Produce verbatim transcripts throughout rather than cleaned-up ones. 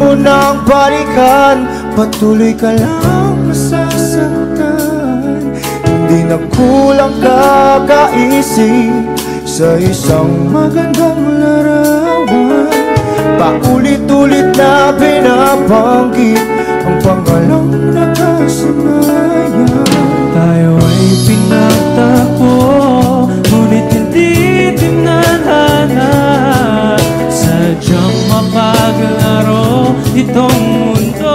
mo nang balikan, patuloy ka lang masasaktan. Hindi na kulang kakaisip sa isang magandang larawan. Paulit-ulit na binabanggit ang pangalang nakasanayan. Tayo ay pinagtagpo, ngunit hindi tinadhana. Sadyang mapaglaro itong mundo.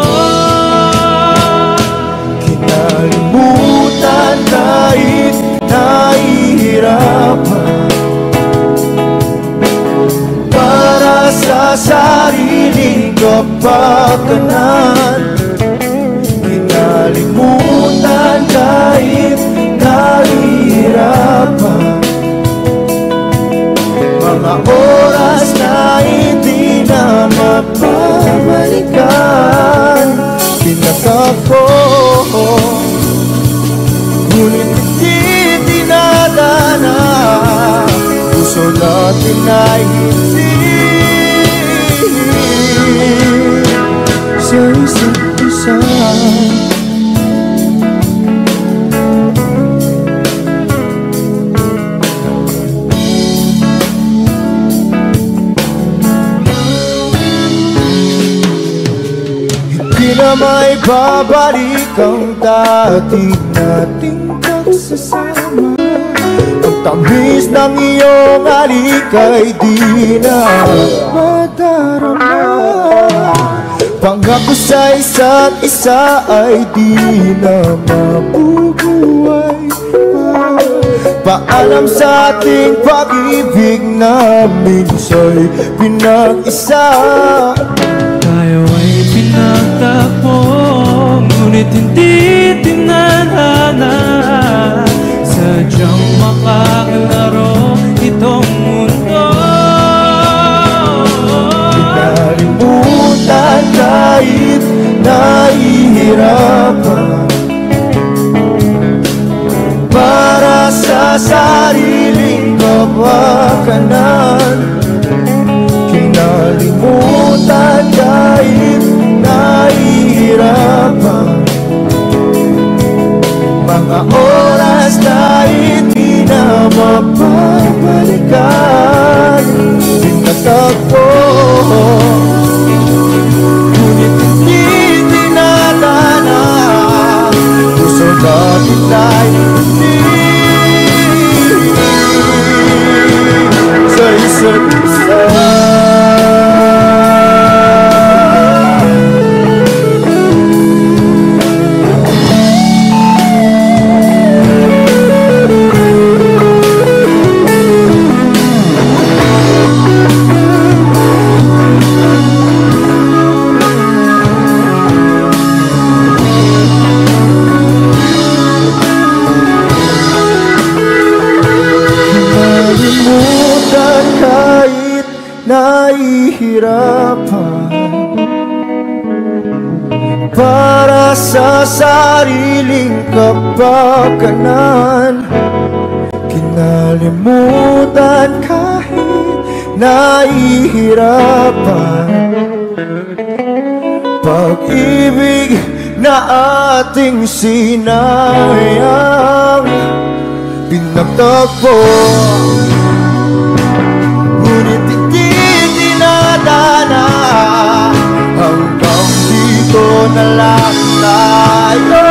Kinalimutan kahit nahihirapan, para sa sariling kapakanan. Kinalimutan kahit nahihirapan, mga oras na hindi na mapabalikan. Pinagtagpo, ngunit hindi dinadana. Puso natin ay hindi sa isa't isa. Hindi na may babalik ang dati nating pagsasama. Ang tamis ng iyong halik ay di na madarama. Pangako sa isa't isa ay di na mabubuhay pa. Paalam sa ating pag-ibig na minsa'y pinag-isa. Tayo ay pinagtagpo, ngunit hindi tinadhana. Sadyang makaglaro itong mundo. Kinalimutan kahit nahihirapan, para sa sariling kapakanan. Kinalimutan kahit nahihirapan, mga oras na hindi na mapabalikan. Pinagtagpo, ngunit hindi dinadana. Puso natin ay hindi sa isa't isa. Nahihirapan, para sa sariling kapakanan. Kinalimutan kahit nahihirapan, pag-ibig na ating sinayang. Pinagtagpo, ngunit hindi dinadana. Hanggang dito na lang tayo.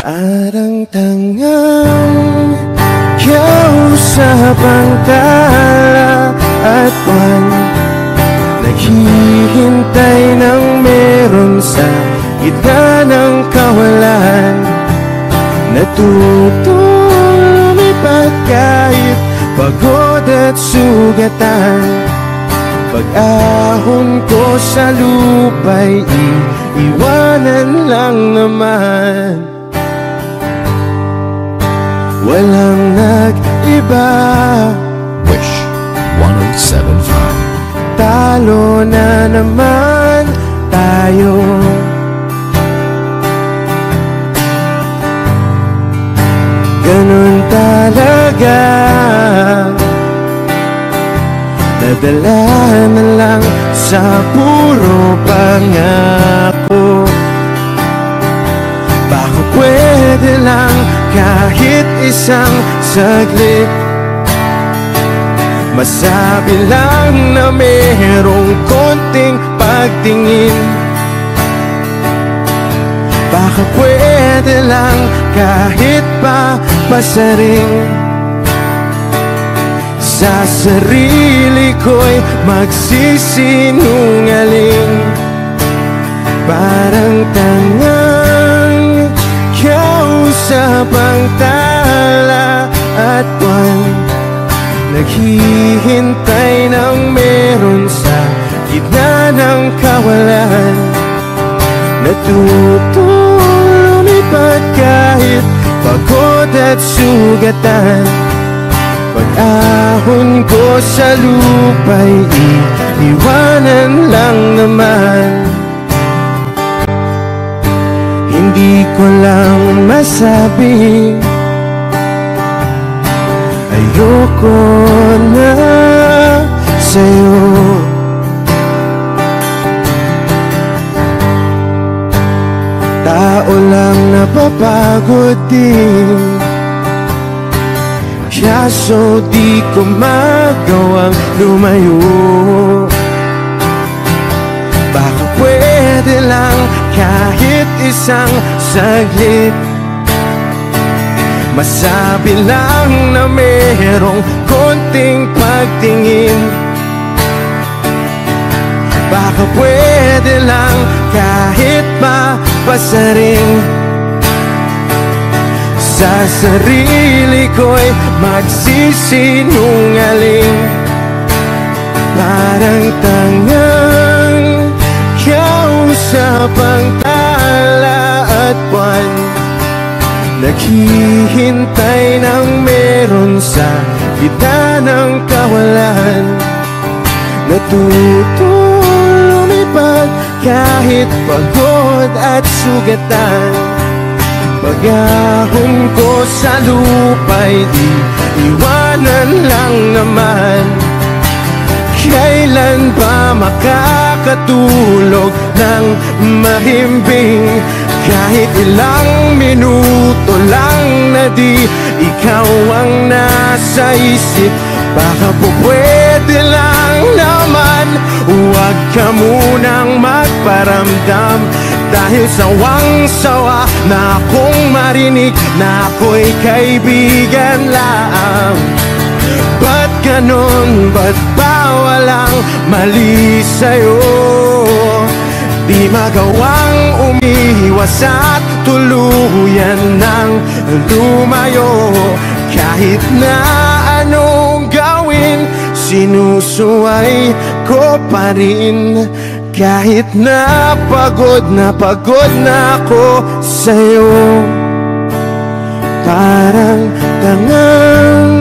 Parang tangang kausap ang tala at buwan, naghihintay ng meron sa gitna ng kawalan. Natutong lumipad kahit pagod at sugatan. Pag-ahon ko sa lupa'y iiwanan lang naman. Walang nag-iba. Wish one oh seven point five. Talo na naman tayo. Ganun talaga. Nadala na lang sa puro pangako. Baka pwede lang kahit isang saglit, masabi lang na merong konting pagtingin. Baka pwede lang kahit pa pasaring sa sarili ko'y magsisinungaling. Parang tangang kausap ang tala at buwan, naghihintay ng meron sa gitna ng kawalan. Natutong lumipad kahit pagod at sugatan. Pag-ahon ko sa lupa'y iiwanan lang naman. Hindi ko lang masabi, ayoko na sa'yo. Tao lang napapagod din, kaso di ko magawang lumayo. Baka pwede lang kahit isang saglit, masabi lang na merong konting pagtingin. Baka pwede lang kahit pa pasaring sa sarili ko'y magsisinungaling. Parang tangang kausap ang tala at buwan, naghihintay ng meron sa gitna ng kawalan. Natutong lumipad kahit pagod at sugatan. Pag-ahon ko sa lupa'y iiwanan lang naman. Kailan ba makakatulog ng mahimbing? Kahit ilang minuto lang na di ikaw ang nasa isip. Baka po pwede lang naman, huwag ka munang magparamdam. Dahil sawang-sawa na akong marinig na ako'y kaibigan lang. Ba't ganon? Ba't ba walang mali sa'yo? Di magawang umiwas at tuluyan ng lumayo. Kahit na anong gawin, sinusuway ko pa rin. Kahit na pagod na pagod na ako sa'yo. Parang tangang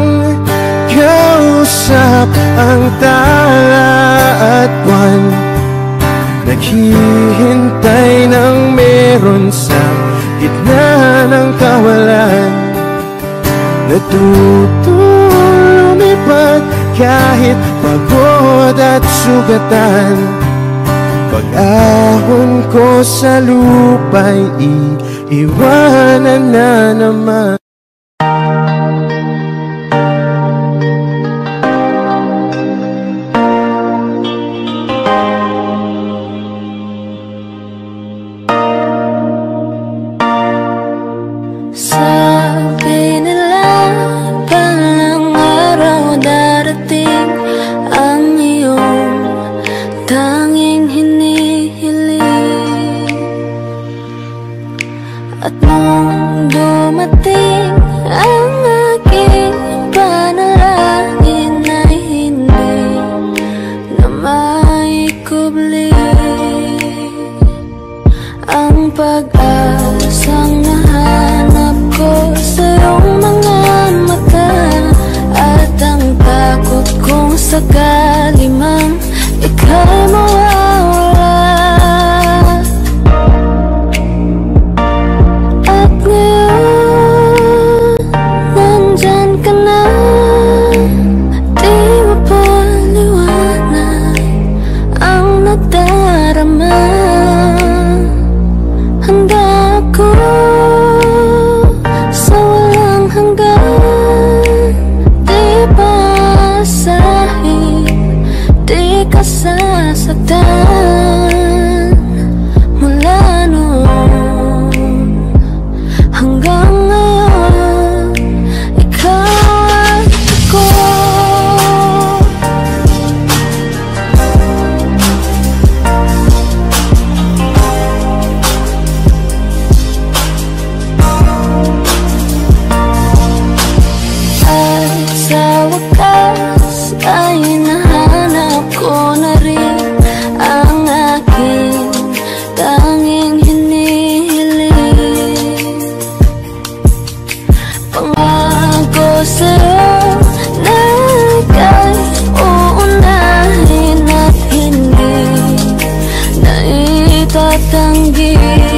kausap ang tala at buwan, naghihintay ng meron sa gitna ng kawalan. Natutong lumipad kahit pagod at sugatan. Pag-ahon ko sa lupa'y iiwanan na naman. At nung dumating ang aking panalangin ay hindi na maikubli ang pag-asang nahanap ko sa iyong mga mata, at ang takot kong sakali mang ika'y mawawala. At ngayon, nandyan ka na, di mapaliwanag ang nadarama. Handa ako sa walang hanggan, di basahin, di ka sasaktan. Mula noon hanggang ngayon, ikaw at ako. At sa wakas ay nahanap ko na rin ang aking tanging hinihiling. Pangako sa'yo na ika'y uunahin at hindi na itatanggi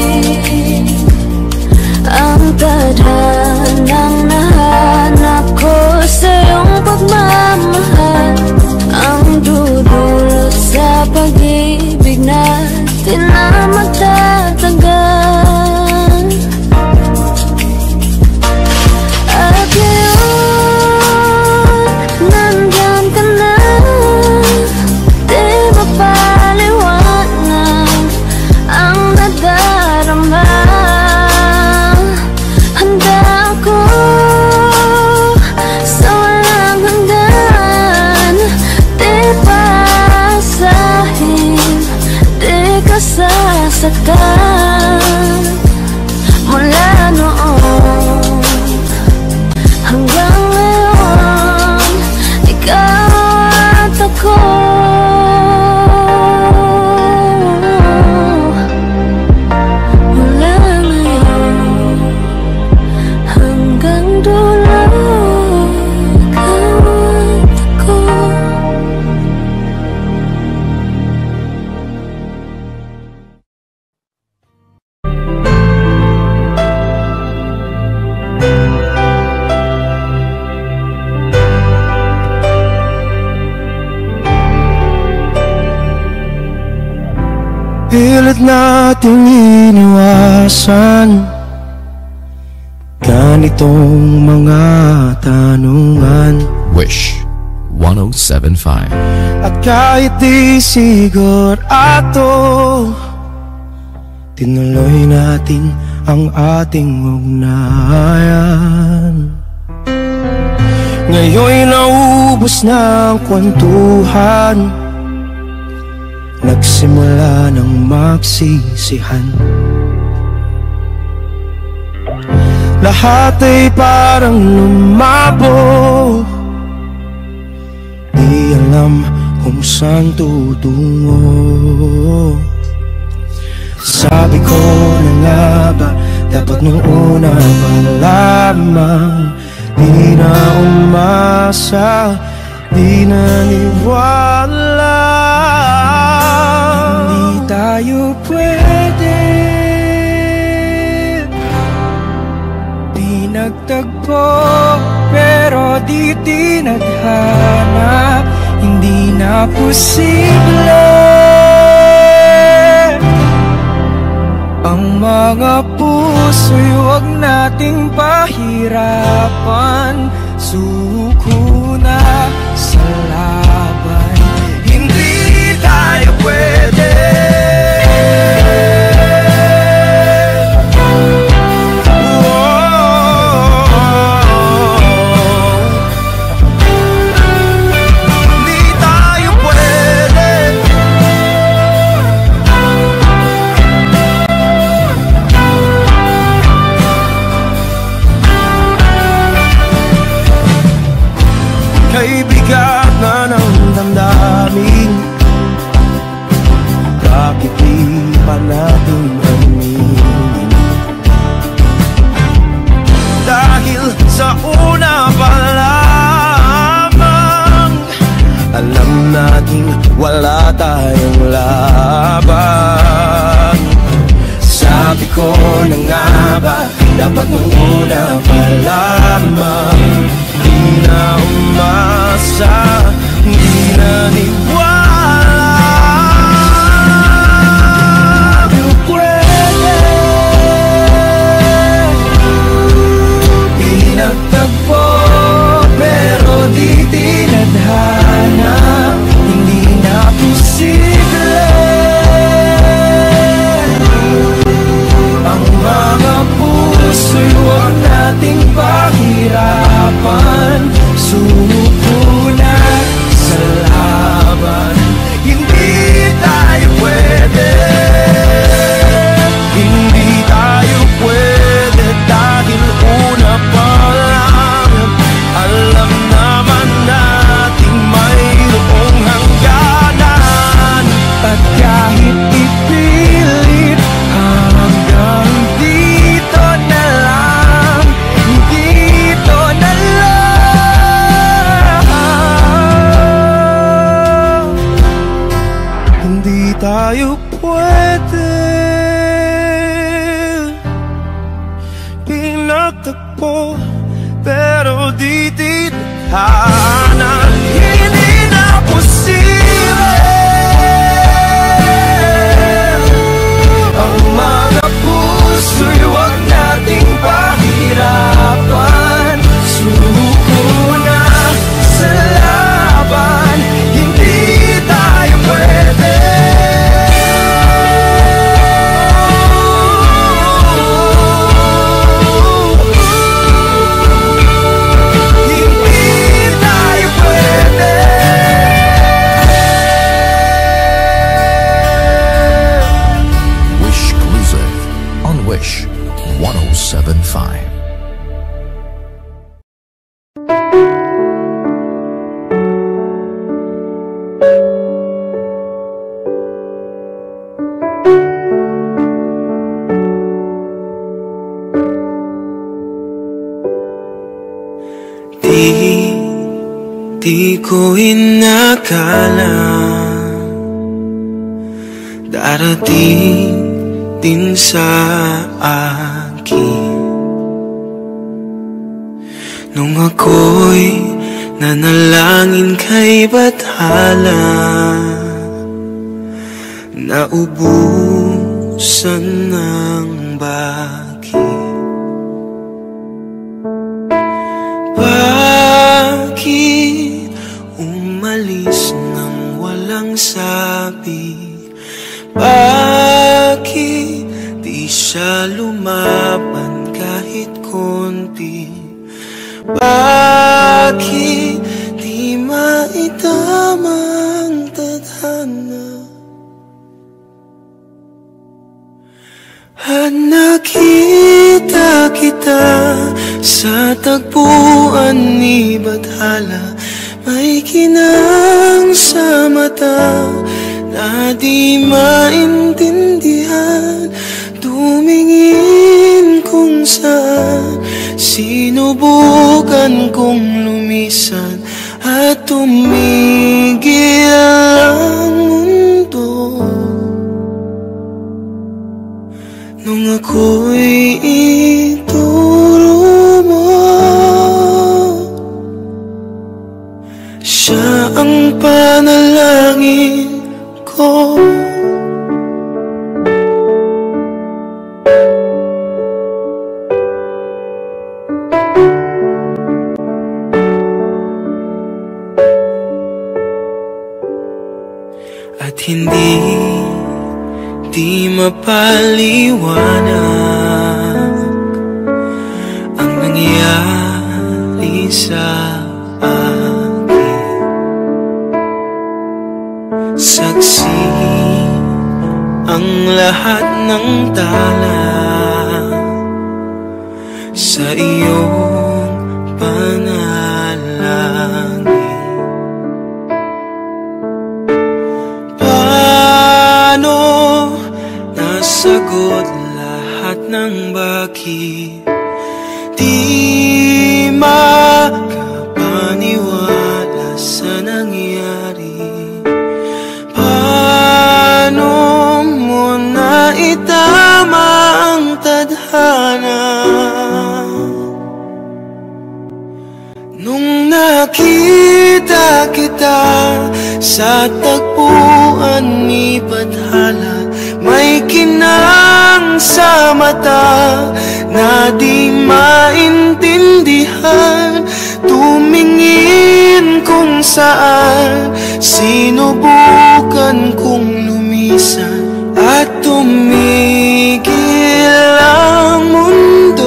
ang tadhanang nahanap ko sa iyong pagmamahal, ang dudulot sa pag-ibig natin na magtatagal. At ngayon, nandyan ka na, di mapaliwanag ang nadarama. Handa ako sa walang hanggan, di basahin, di ka sasaktan. Mula noon hanggang ngayon, ikaw at ako. Mula ngayon hanggang dulo, ikaw at ako. Pilit nating iniwasan ganitong mga tanungan, Wish one oh seven point five. at kahit di sigurado, tinuloy natin ang ating ugnayan. Ngayon'y naubos na ang kwentuhan, nagsimula ng magsisihan. Lahat ay parang lumabo, di alam kung saan tutungo. Sabi ko na nga ba, dapat nung una pa lamang, di na umasa, di naniwala. Hindi tayo pwede pinagtagpo, pero di tinadhana. Hindi na posible ang mga puso'y huwag nating pahirapan. Suko na sa laban, hindi tayo pwede. pa nating aminin. Dahil sa una pa lamang alam nating wala tayong laban. Sabi ko na nga ba, dapat nung una pa lamang di na umasa, di na niwala. Di pwede pinagtagpo pero di tinadhana, hindi na posible ang mga puso'y huwag nating pahirapan. Sumuko na sa laban, hindi tayo pwede, hindi tayo pwede dahil una pa lang alam naman nating mayroong hangganan. At kahit ipilit hanggang dito na lang, dito na lang, hindi tayo pwede pinagtagpo pero di tinadhana, hindi na posible ang mga puso'y huwag nating pahirapan. Suko na sa laban, hindi tayo pwede, hindi tayo pwede. Wish Exclusive on Wish one oh seven point five. Di, di ko inakala darating din sa akin nung ako'y nanalangin kay Bathala, naubusan ng bakit. Bakit umalis nang walang sabi? Bakit di siya lumaban kahit konti? Bakit di maitamang tadhana? At nakita kita sa tagpuan ni Bathala, may kinang sa mata na di maintindihan. Tumingin kung saan, sinubukan kong lumisan at tumigil ang mundo. Nung ako'y ituro mo, siya ang panalangin ko. At hindi di mapaliwanag ang nangyari sa akin. Saksi ang lahat ng tala sa iyong panalangin. Paano sagot lahat ng bakit. Di makapaniwala sa nangyari. Paano mo na itama ang tadhana? Nung nakita kita sa tagpuan ni Bathala, may kinang sa mata na di maintindihan. Tumingin kung saan, sinubukan kong lumisan at tumigil ang mundo.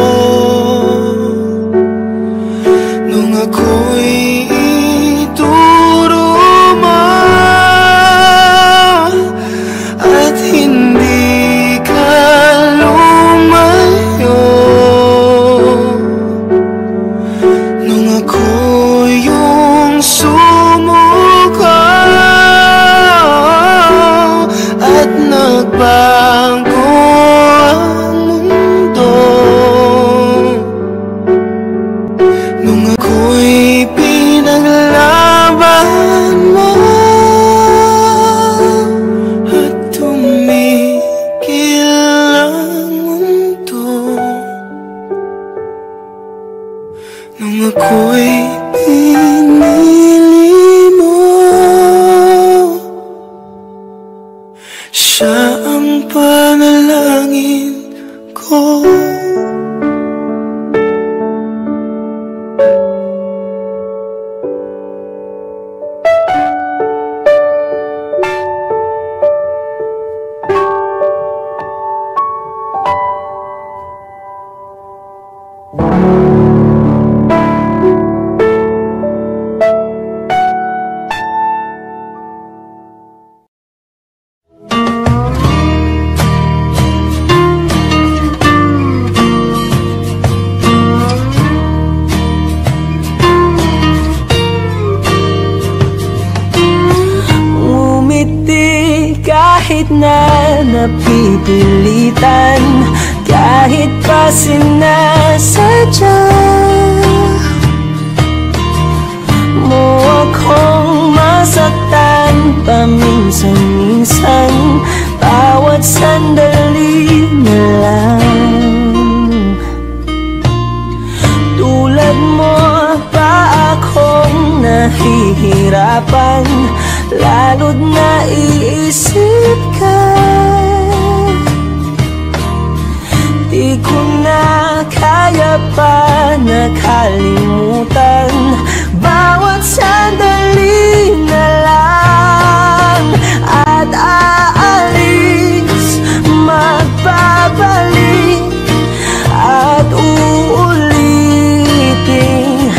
Nung ako'y ituro mo at hindi ka lumayo, nung ako yung sumuko at nagbago ang mundo, nung ako'y pinaglaban mo at tumigil ang mundo, nung ako'y pinili mo, siya ang panalangin ko. Kahit na napipilitan, kahit pa sinasadya mo akong masaktan paminsan-minsan, bawat sandali na lang. Tulad mo pa akong nahihirapan, lalo't naiisip ka. Di ko na kaya pa nakalimutan, bawat sandali na lang. At aalis, magbabalik at uulitin,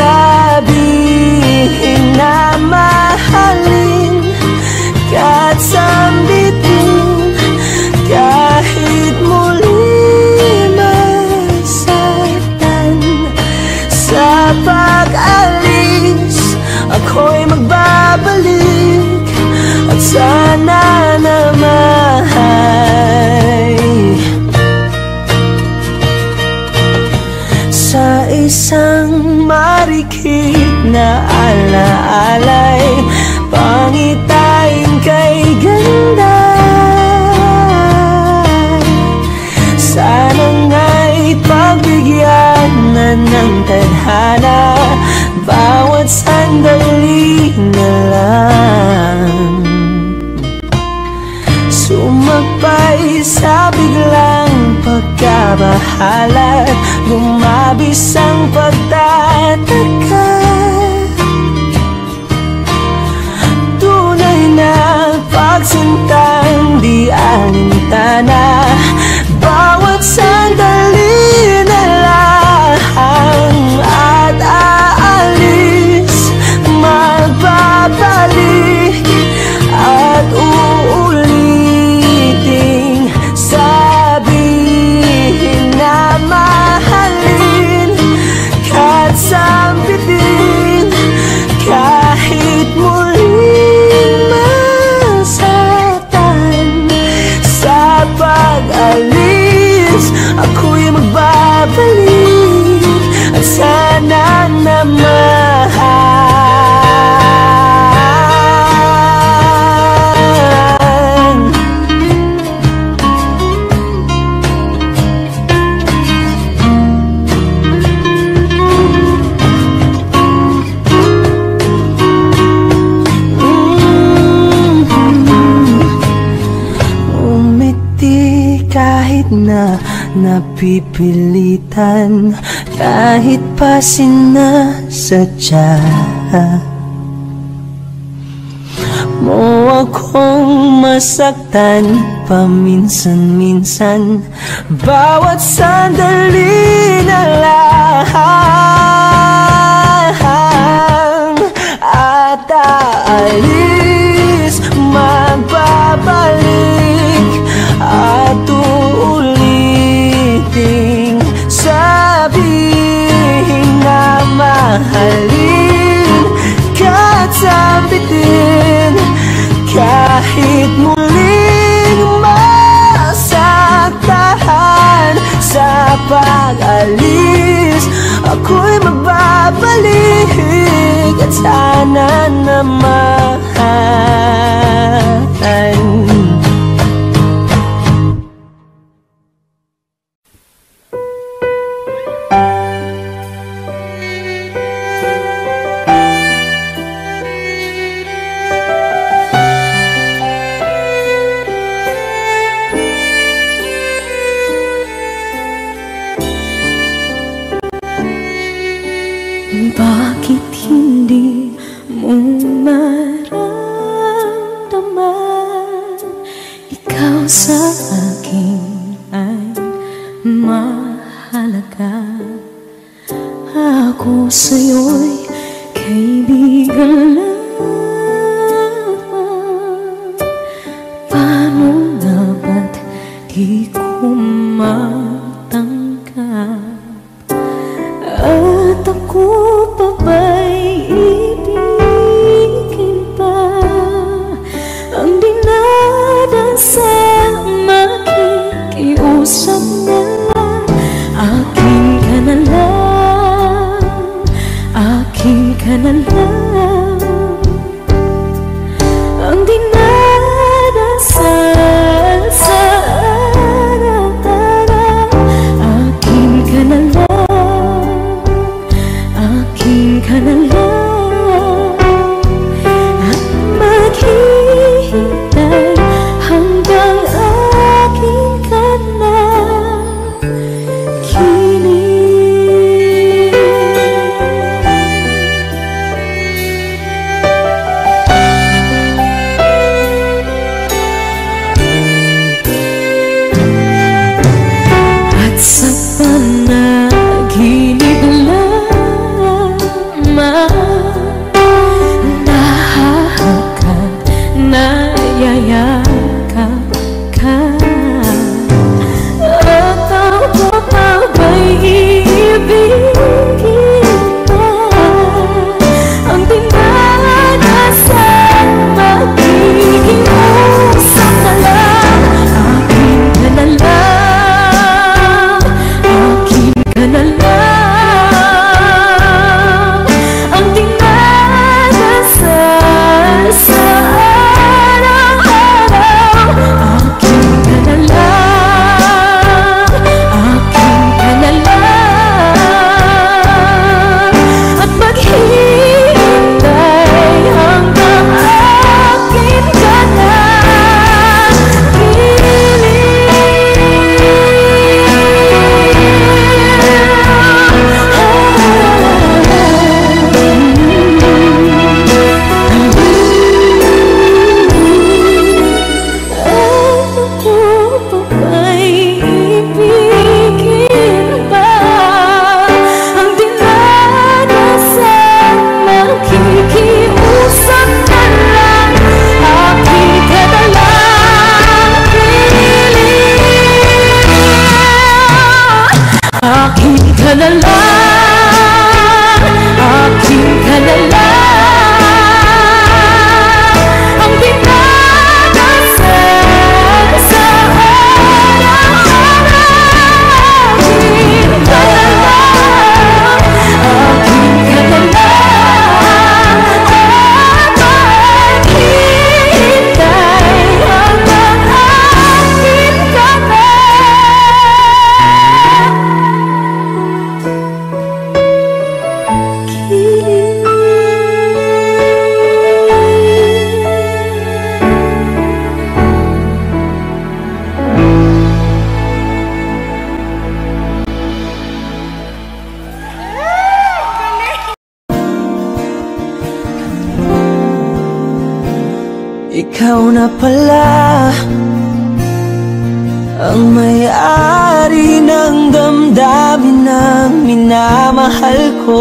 sabihin na mahalin kahit sambitin, kahit muli masaktan. Sa pag-alis, ako'y magbabalik at sana naman sa isang marikit na alaalay, pangitain kay ganda. Sana nga'y pagbigyan na ng tadhana, bawat sandali na lang. Sumakbay sa biglang pagkabahala, lumabis ang pagtataka. Tunay na pagsintang di alintana, bawat sandali na lang. At aalis, magbabalik at uulitin, sabihin na mahalin kahit sambitin, kahit muli masaktan. kahit na napipilitan, kahit pa sinasadya mo akong masaktan paminsan-minsan. Bawat sandali na lang at aalis, magbabalik at uuliting sabihin na mahalin ka't sambitin, kahit muling masaktan. Sa pag-alis, ako'y magbabalik at sana naman bakit hindi mo maramdaman ikaw sa akin ay mahalaga? Ako sa'yo'y kaibigan lamang. Paano nga ba't di ko matanggap? At ako pa ba'y ibigin pa? Ang dinadasal, makikiusap na lang. Akin ka na lang, akin ka na lang. Ang dinadasal sa araw-araw, akin ka na lang, ka na lang. At maghihintay hanggang akin ka na kilig. At sa panaginip lang nahahagkan, nayayakap ka. At ako pa ba'y iibigin pa? Ang dinadasal, makikiusap na lang. Akin ka na lang, akin ka na lang. Akin ka na lang, akin ka na lang. Ang dinadasal sa araw-araw, akin ka na lang, akin ka na lang. At maghihintay hanggang akin ka na. ikaw na pala ang may-ari ng damdamin ng minamahal ko.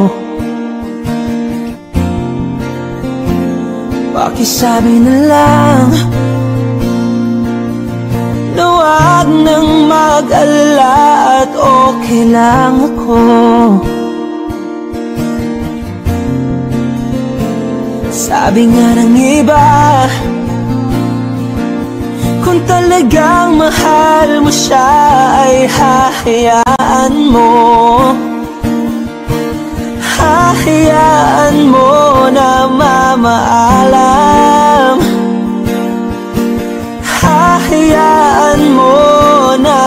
Pakisabi na lang na wag nang mag-alala at okay lang ako. Sabi nga ng iba, kung talagang mahal mo siya ay hahayaan mo. Hahayaan mo na mamaalam. Hahayaan mo na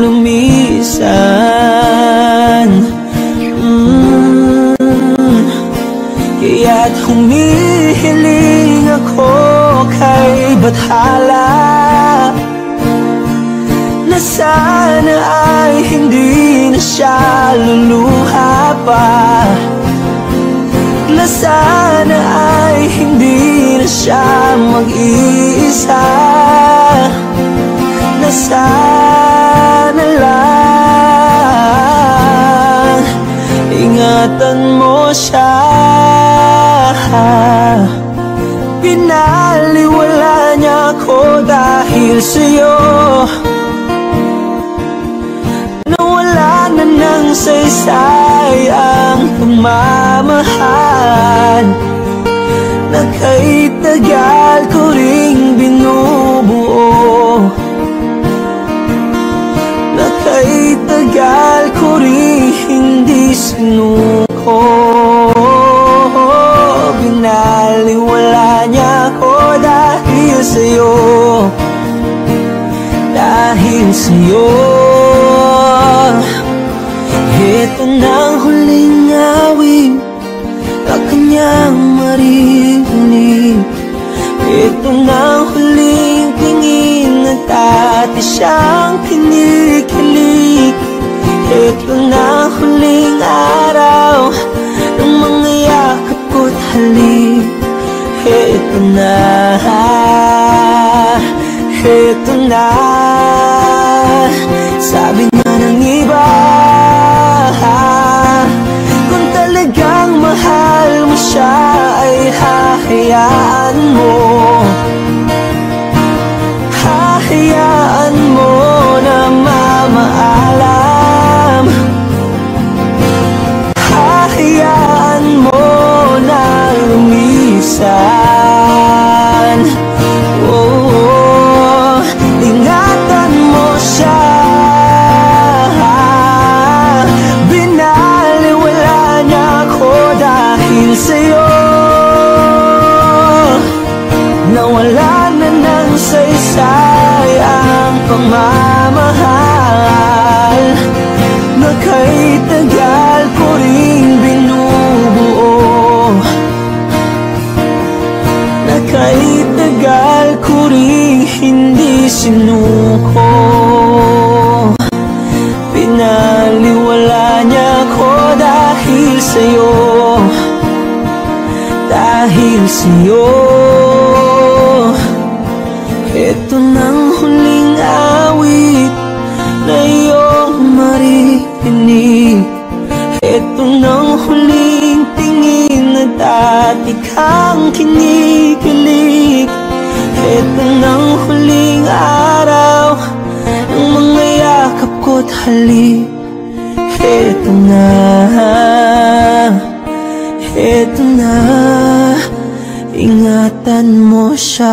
lumisan. mm. Kaya't humihiling ako kay Bathala na sana ay hindi na siya luluha pa, na sana ay hindi na siya mag-iisa, na sana lang ingatan mo siya. Pinaliwala niya ako dahil sa'yo, nawala na ng saysay ang pagmamahal na kay tagal ko ring binubuo, na kay tagal ko ring hindi sinuko. Binaliwala niya ako dahil sa'yo, dahil sa'yo. Ito na ang huling awit na kanyang maririnig. Ito na ang huling tingin at dati siyang kinikilig. Ito na ang huling araw ng mga yakap ko't halik. Ito na, ito na. Sabi nga ng iba, kung talagang mahal mo siya ay hahayaan mo. Hahayaan mo na mamaalam. Hahayaan mo na lumisan. Oh, ingatan mo siya. Binaliwala niya ako dahil sa'yo, nawala na ng saysay ang pagmamahal na kay tagal ko ring binubuo, na kay tagal ko ring hindi sinuko. Pinaliwala niya ako dahil sa'yo, dahil sa'yo. Ito nang huling awit na iyong maririnig. Ito nang huling tingin na dati kang kinikilig. Ito nang huling araw ng mga yakap ko't halik. Ito na, ito na, ingatan mo siya.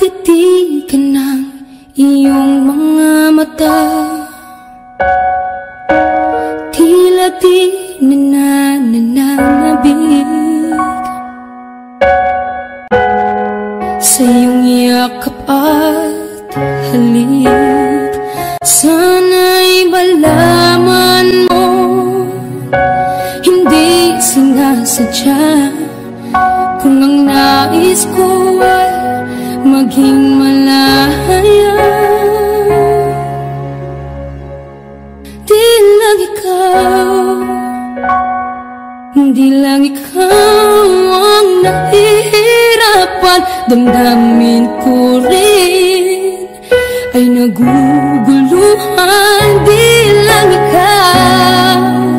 titigan ng iyong mga mata, tila di nananabig sa iyong yakap at halik. Sana'y malaman mo, hindi sinasadya, kung ang nais ko ay maging malaya. Di lang ikaw, di lang ikaw ang nahihirapan. Damdamin ko rin ay naguguluhan. Di lang ikaw,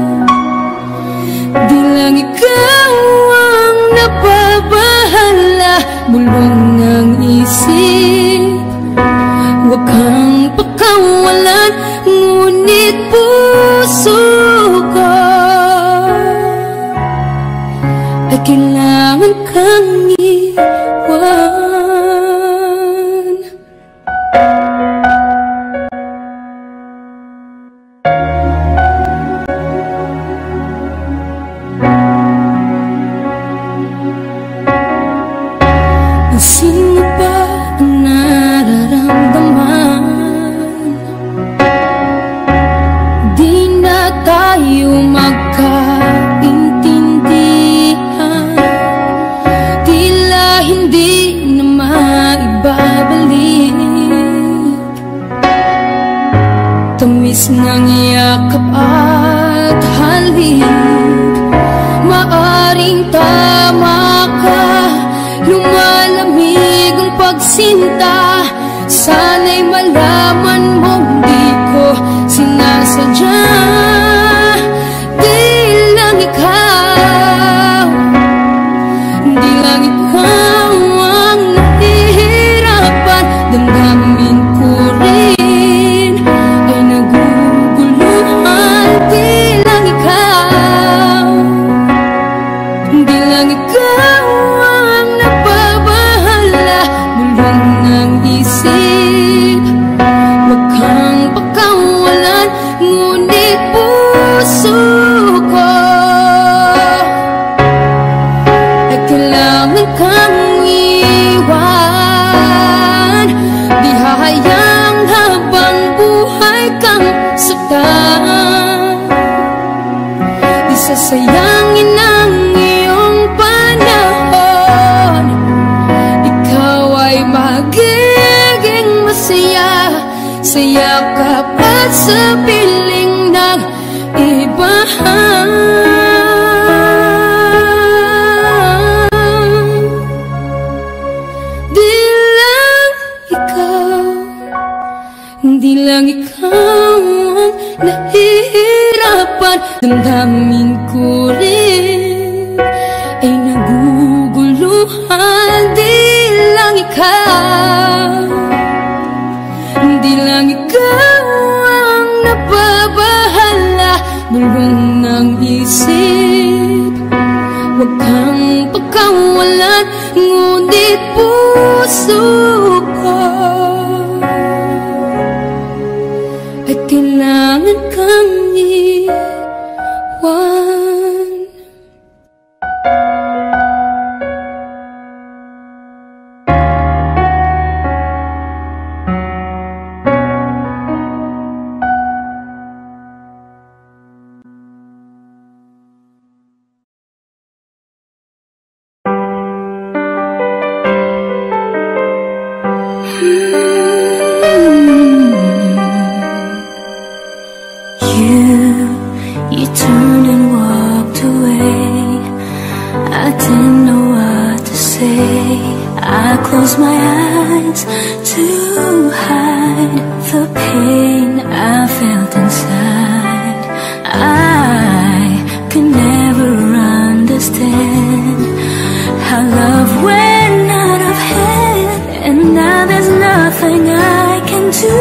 di lang ikaw ang napabahala. Bulong ng isip, huwag kang pakawalan, ngunit puso ko ay kailangan kang iwan. Sino ba ang nararamdaman? Di na tayo magkaintindihan, tila hindi na maibabalik. Tamis ng yakap at halik, maaring tama ka. Lumalamig ang pagsinta, sana'y malaman mong di ko sinasadya. Di lang ikaw, di lang ikaw ang nahihirapan. Damdamin ko rin ay naguguluhan. Di lang ikaw, di lang ikaw ang napabahala. Bulong ng isip, huwag kang pakawalan, ngunit puso ko ay kailangan kang iwan. Di hahayang habang buhay kang saktan, di sasayangin ang iyong panahon. Ikaw ay magiging masaya sa yakap at sa piling ng iba. Di lang ikaw, di lang ikaw ang nahihirapan. Damdamin ko rin ay naguguluhan. Di lang ikaw, di lang ikaw ang napabahala. Bulong ng isip, huwag kang pakawalan, ngunit puso ko ay kailangan kang iwan. You turned and walked away. I didn't know what to say. I closed my eyes to hide the pain I felt inside. I could never understand how love went out of hand, and now there's nothing I can do.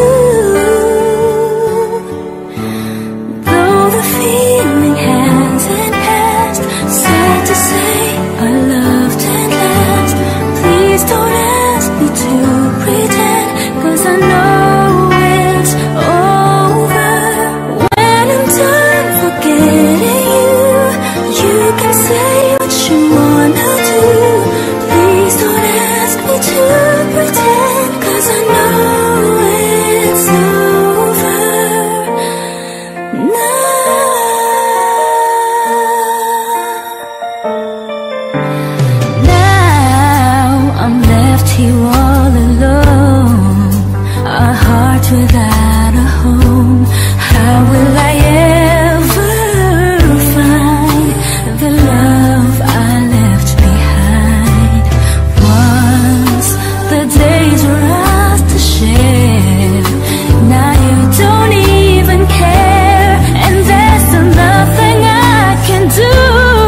Sad to say, our love didn't last. Please don't ask me to here all alone, a heart without a home. How will I ever find the love I left behind? Once the days were ours to share, now you don't even care, and there's still nothing I can do.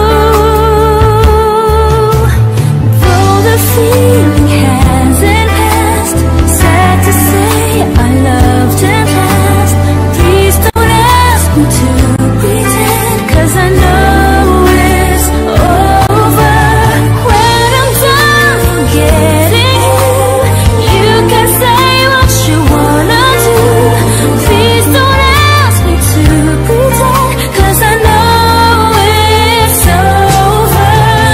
Though the feeling hasn't passed, sad to say I loved and last. Please don't ask me to pretend, 'cause I know it's over. When I'm done forgetting you, you can say what you wanna do. Please don't ask me to pretend, 'cause I know it's over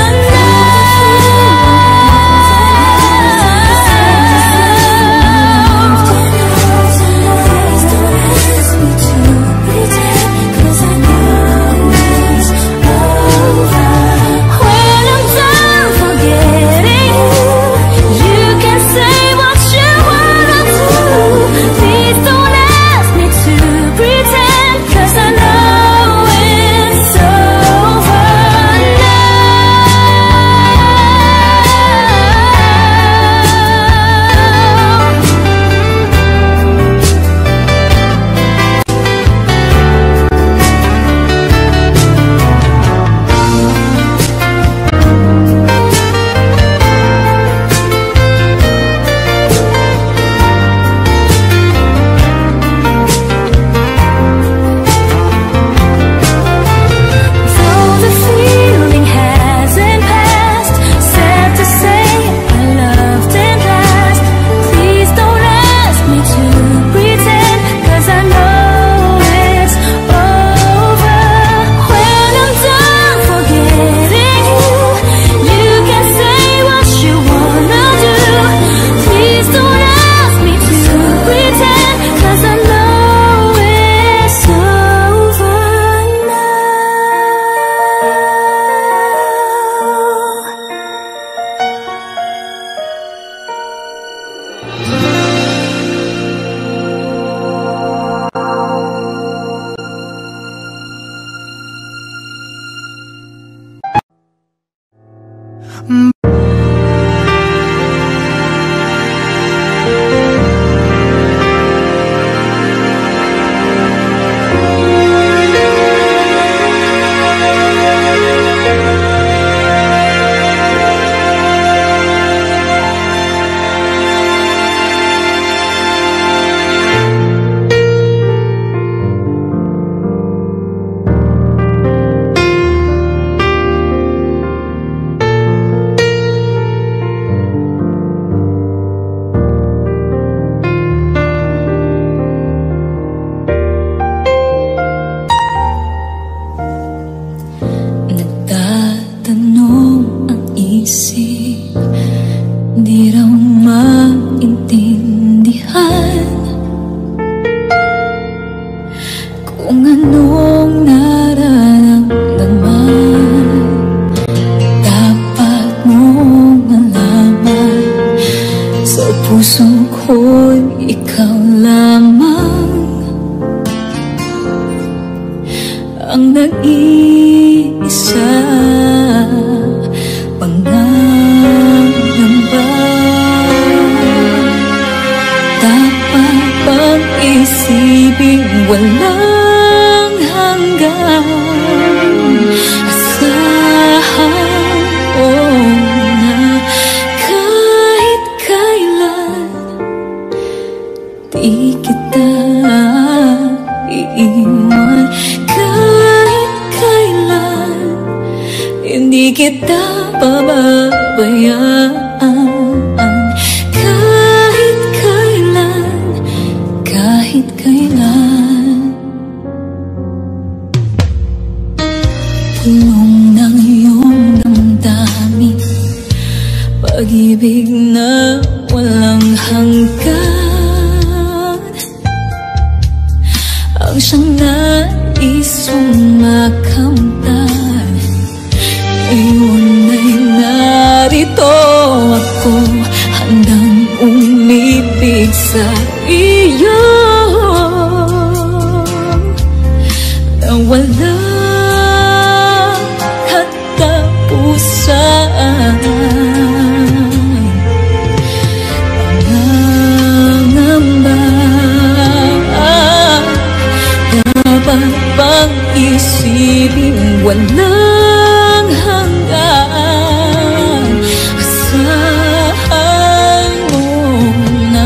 pag-ibig na walang hanggan, ang siyang nais mong makamtan. Ngayon ay narito ako, handa sa iyo na walang katapusan. Pangangamba, dapat bang isipin walang hanggan? Asahan mo na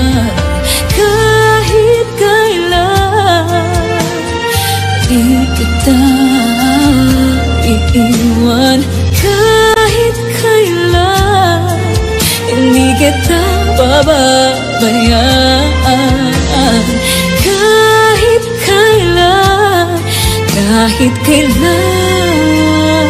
kahit kailan di kita iiwan, kahit kailan hindi kita bababayaan, kahit kailan, kahit kailan.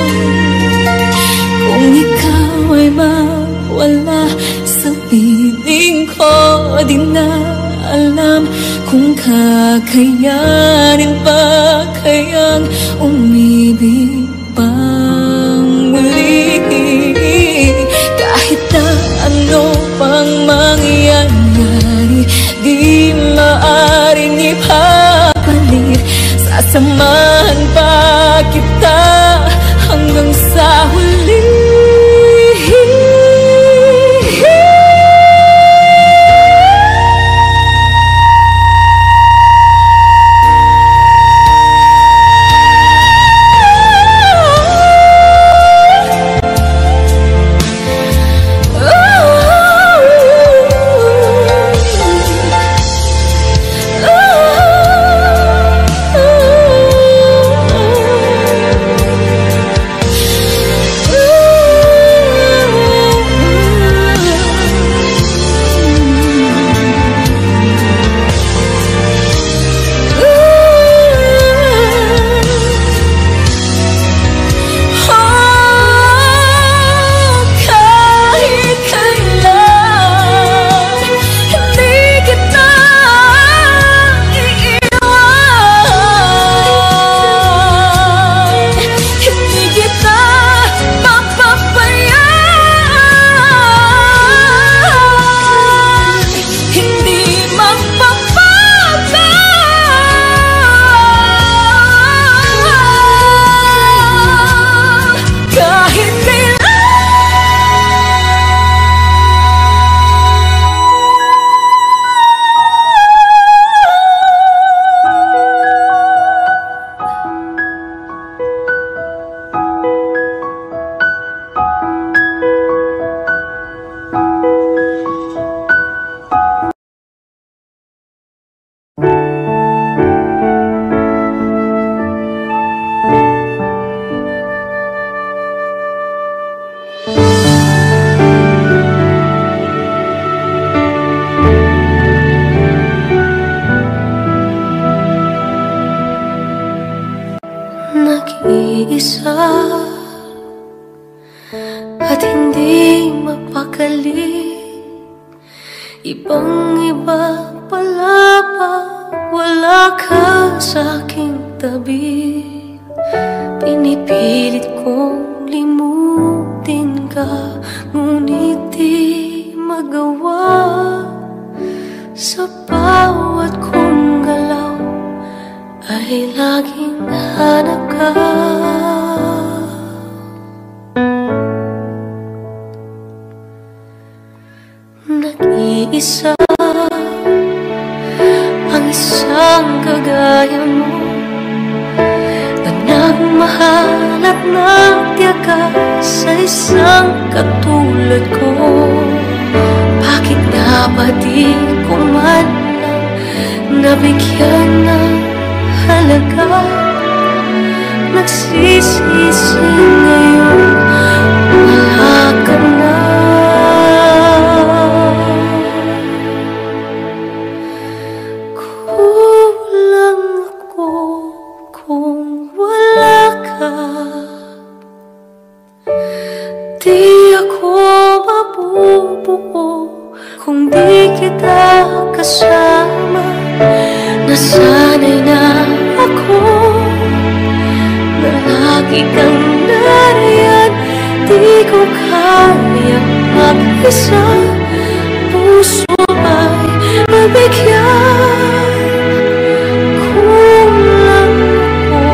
Kung ikaw ay mawala sa piling ko, di na alam kung kakayanin pa kayang umibig pang muli. Kahit na ano pang mangyayari, di maaaring ipapalit. Sasamahan pa kita hanggang sa huli. Nag-iisa at hindi mapakali, ibang-iba pala pag wala ka sa aking tabi. Pinipilit kong limutin ka, ngunit di magawa. Sa bawat kong galaw ay laging hanap ka. Nag-iisa ang isang kagaya mo, na nagmahal at nagtiyaga sa isang katulad ko. Bakit nga ba di ko man lang nabigyan ng halaga? Nagsisisi ngayon, wala ka na. Kulang ako kung wala ka. Di ako mabubuo kung di kita kasama. Nasanay na ako na lagi kang nariyan. Di ko kaya mag-isa, puso ay pagbigyan. Kulang ako,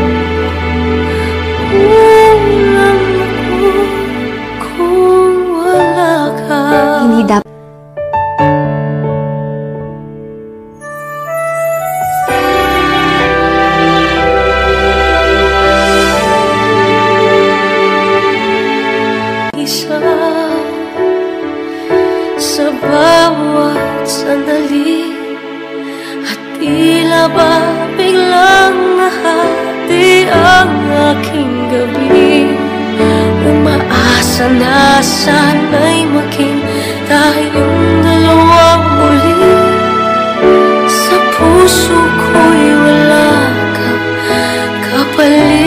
kulang ako kung wala ka. Hindi dapat isa sa bawat sandali, at tila ba biglang nahati ang aking gabi. Umaasa na sana'y maging tayong dalawang muli. Sa puso ko'y wala kang kapalit.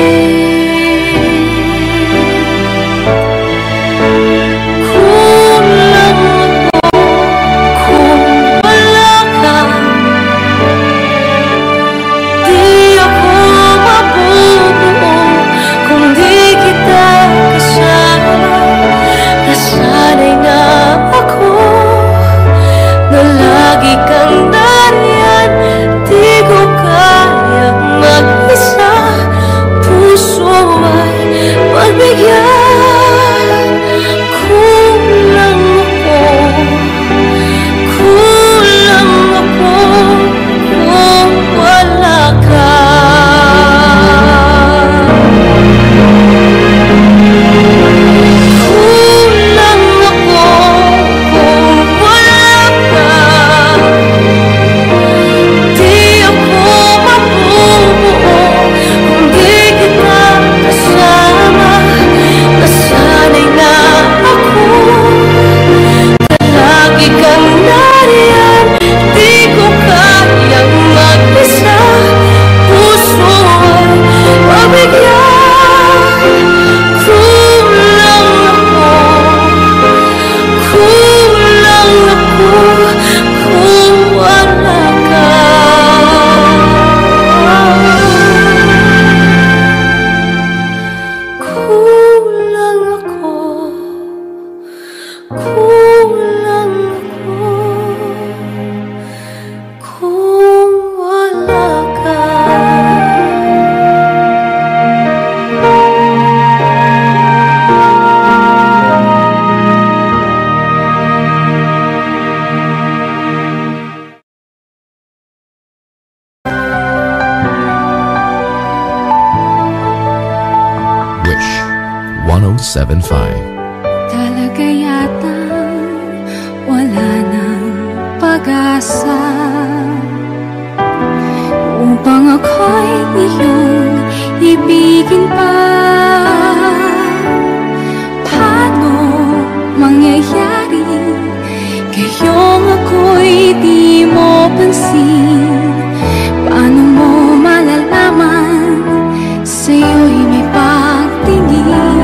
one oh seven point five. Talaga yatang wala nang pag-asa upang ako'y iyong ibigin pa. Paano mangyayari ngayong ako'y di mo pansin? Paano mo malalaman sa'yo'y may pagtingin?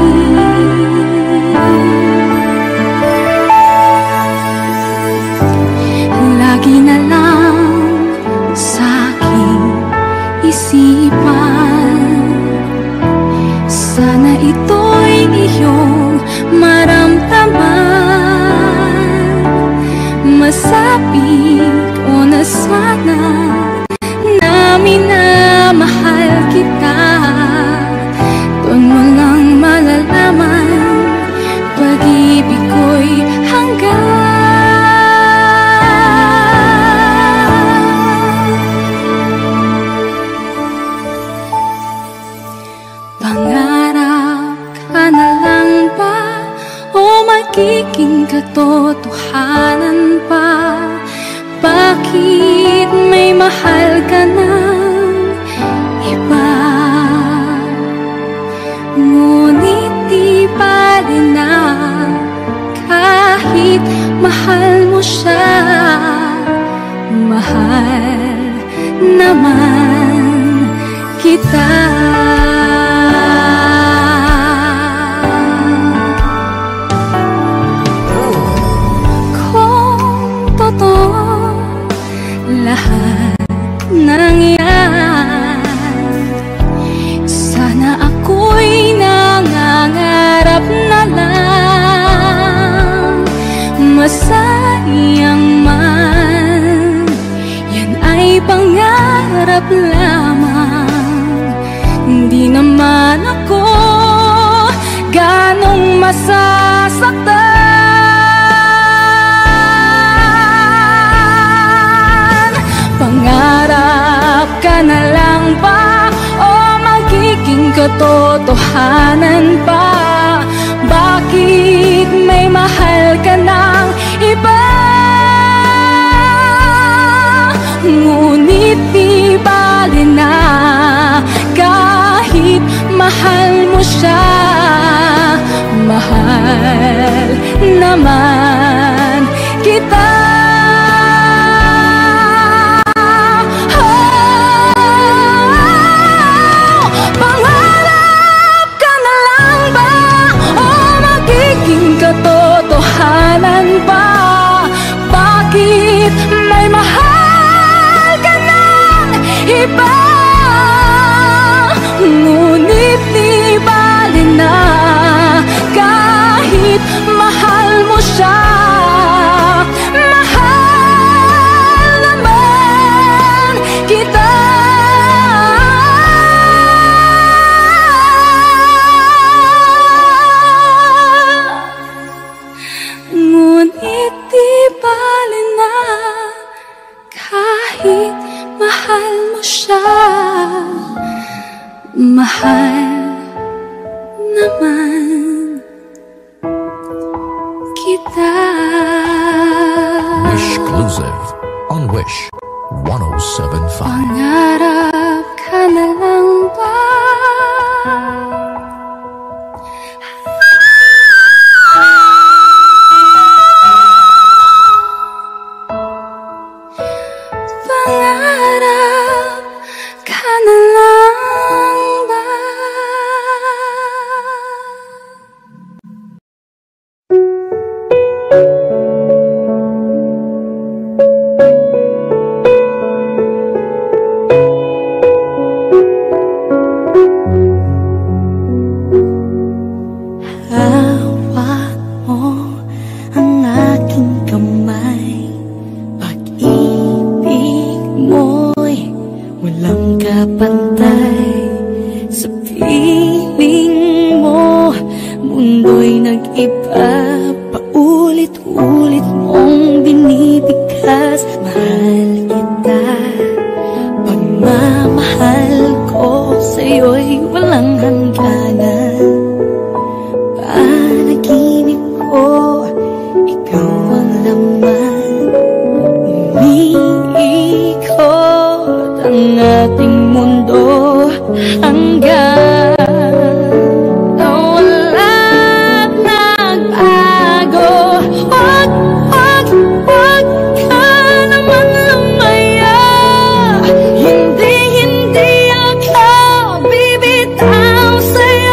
Lagi na lang sa'king isipan, sana ito'y iyong maramdaman. Masapit o na sana namin na mahal kita. Doon mo lang malalaman pag-ibig ko'y hanggang. Pangarap ka na lang ba o magiging katotohanan pa? Bakit may mahal ka ng iba? Ngunit di pa rin na kahit mahal mo siya, mahal naman kita. Lahat ng yan, sana ako'y nangangarap na lang. Masayang man pangarap lamang. Hindi naman ako ganong masasaktan. Pangarap ka na lang ba o magiging katotohanan pa? Bakit may mahal ka ng iba? Ngunit di bali na kahit mahal mo siya. Mahal naman kita. Katotohanan ba? Bakit may mahal ka ng iba? Ngunit di bali na kahit mahal mo siya. Mahal naman kita. Ngunit di bali na kahit mahal mo siya. Mahal naman kita. Wishclusive on Wish one oh seven point five. Pangarap ka na lang ba? Pangarap ka na lang ba? Hawak mo ang aking kamay. Pag-ibig mo'y walang kapantay. Sa piling mo, mundo'y nag-iba. Paulit-ulit mong binibigkas. Mahal kita. Pagmamahal ko sa'yo'y walang hangganan. Panaginip ko, ikaw ang laman. Umiikot ang ating mundo hanggang nawala't nagbago. Wag, wag, wag ka naman lumaya. Hindi, hindi ako bibitaw sa'yo.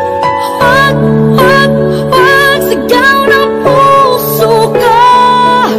Wag, wag, wag, sigaw ng puso ko.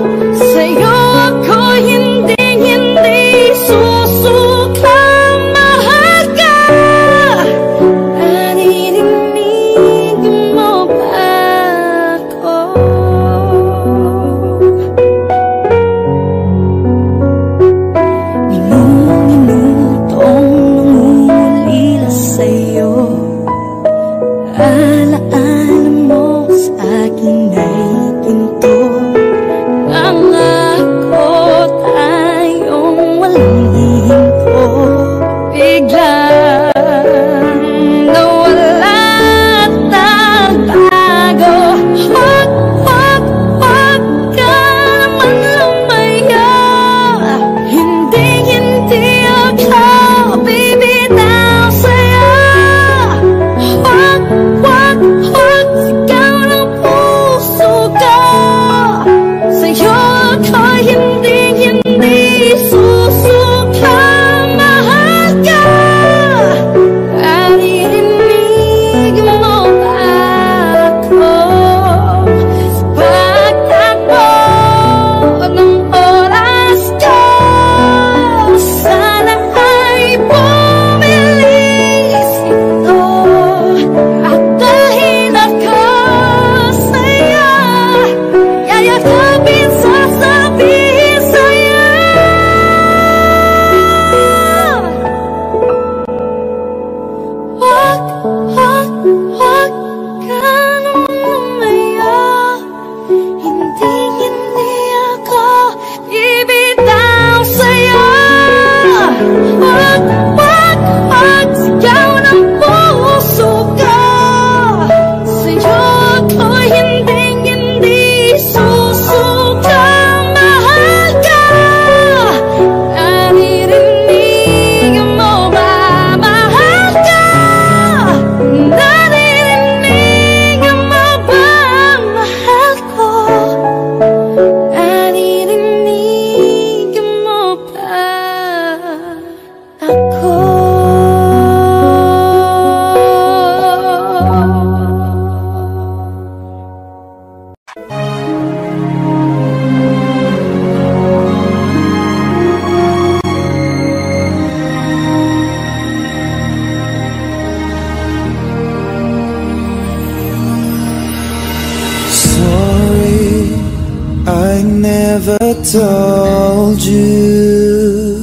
never told you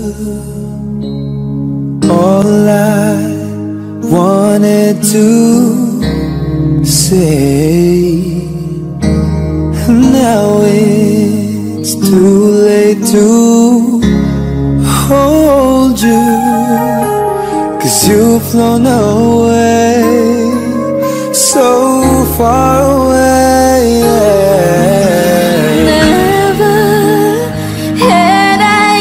all I wanted to say. Now it's too late to hold you, 'cause you've flown away, so far away, yeah. Never had I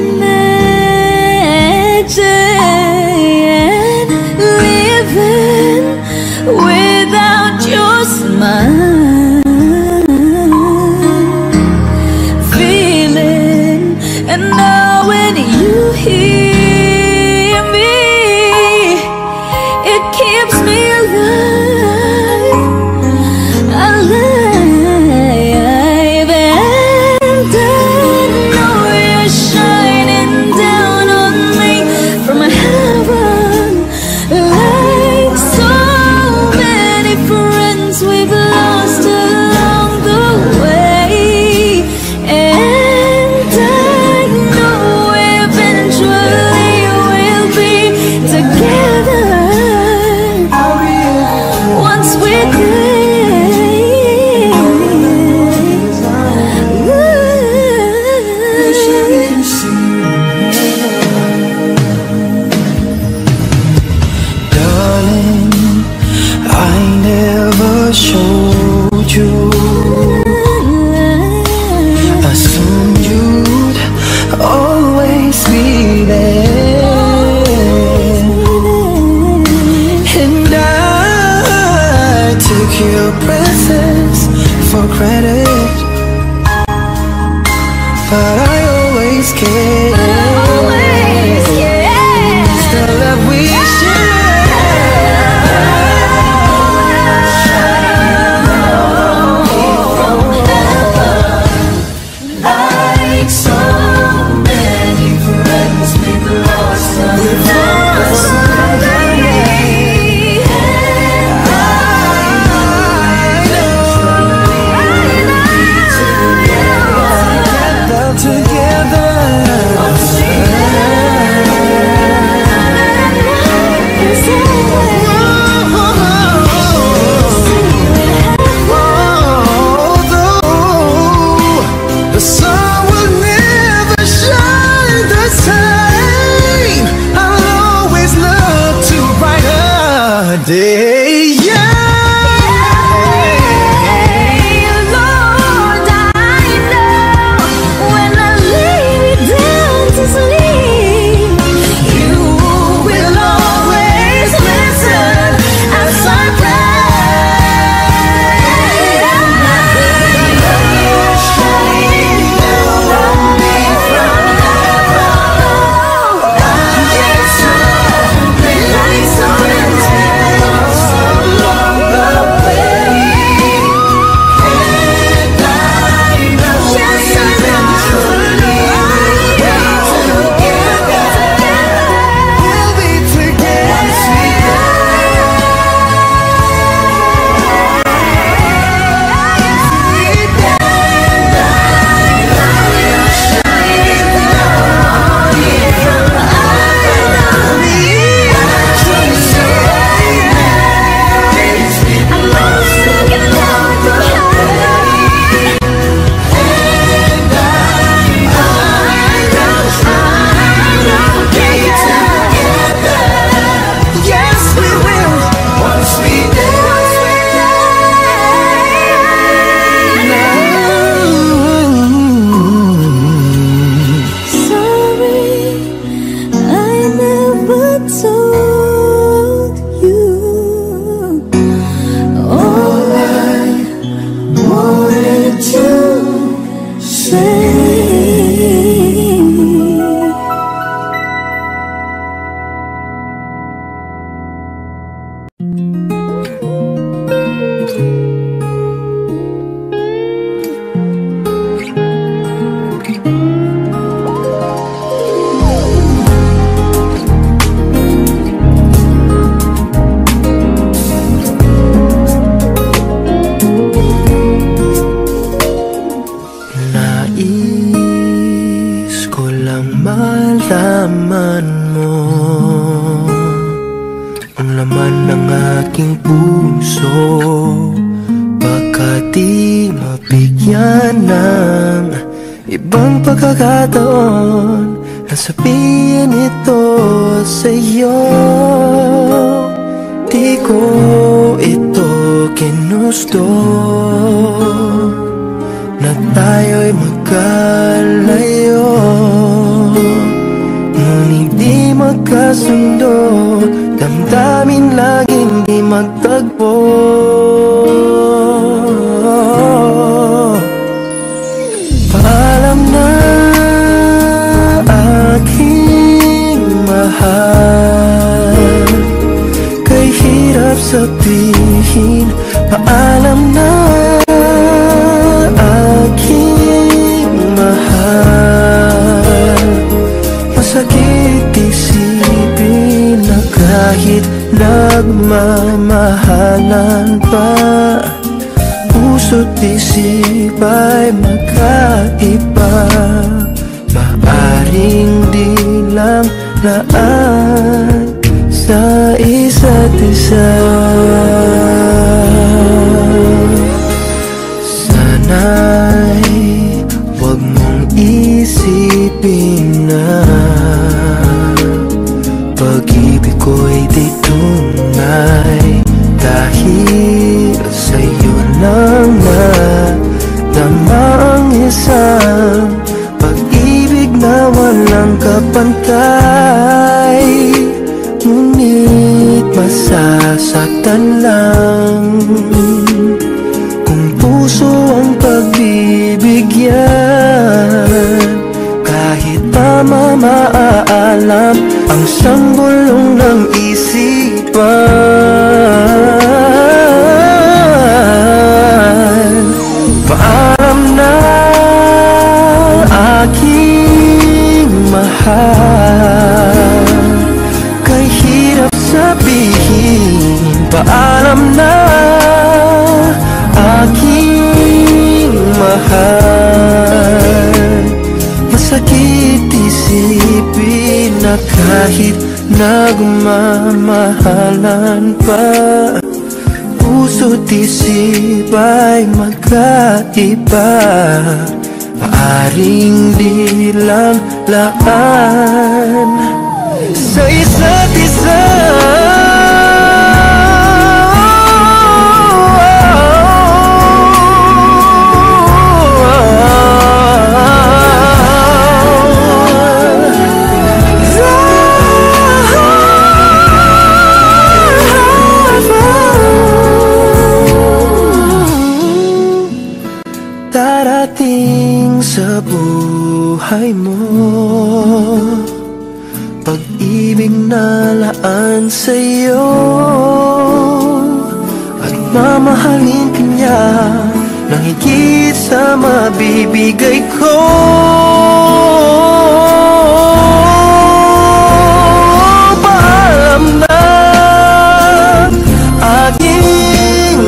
imagined living without your smile, feeling and knowing you hear me, it keeps me alive, alive. And I know you're shining down on me from heaven, like so many friends we've lost along the way. And I know eventually we'll be together once we're good. Darling, I never showed you, assumed you'd always be there, and I took your presence for granted, but I always cared. Always, yeah. The love we Like so many friends we've lost along the way. together. malaman mo ang laman ng aking puso. Baka di mabigyan ng ibang pagkakataon na sabihin ito sa'yo. Di ko ito ginusto na tayo'y magkalayo, ngunit di magkasundo, damdamin laging di magtagpo. Paalam na aking mahal, kay hirap sabihin. Paalam na aking mahal, masakit isipin na kahit nagmamahalan pa, puso't isip ay magkaiba. Maaring di lang laan sa isa't isa. Sana'y huwag mong isipin na pag-ibig ko'y di tunay, dahil sa'yo lang nadama ang isang pag-ibig na walang kapantay. Ngunit masasaktan lang kung puso ang pagbibigyan, kahit pa mamaalam ang sanggulong ng isipan. Paalam na aking mahal, kay hirap sabihin. Paalam na aking mahal, masakit isipin na kahit nagmamahalan pa, puso't isip ay magkaiba. Maaring di lang laan sa isa't isa. Darating sa buhay mo pag-ibig na laan sa'yo, at mamahalin ka niya nang higit sa mabibigay ko. Paalam na aking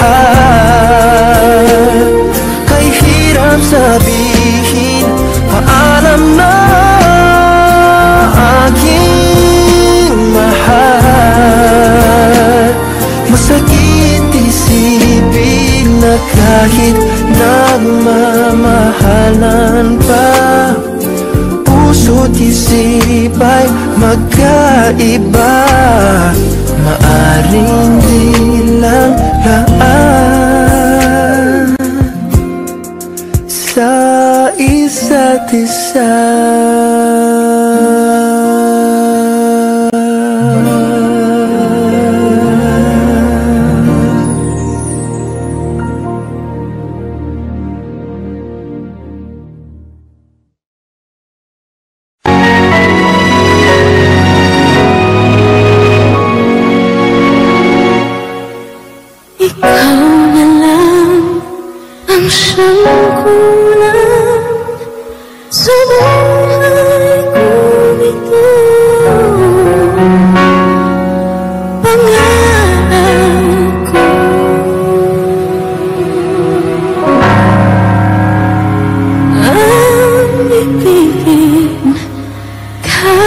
mahal, kay hirap sabihin. Paalam na aking mahal, masakit isipin na kahit nagmamahalan pa, puso't isip ay magkaiba. Maaring di lang laan sa isa't isa. Ikaw na lang ang siyang kulang sa buhay kong ito. Pangarap ko ang ibigin ka.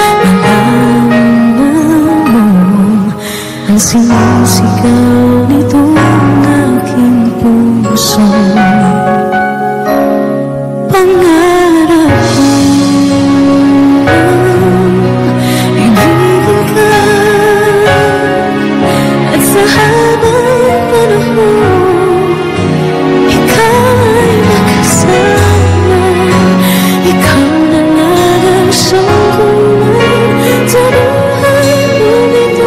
Ang sinisigaw nitong aking puso. Pangarap ko ibigin ka, at sa habang panahon ikaw ay makasama. Ikaw na lang ang siyang kulay sa buhay kong ito.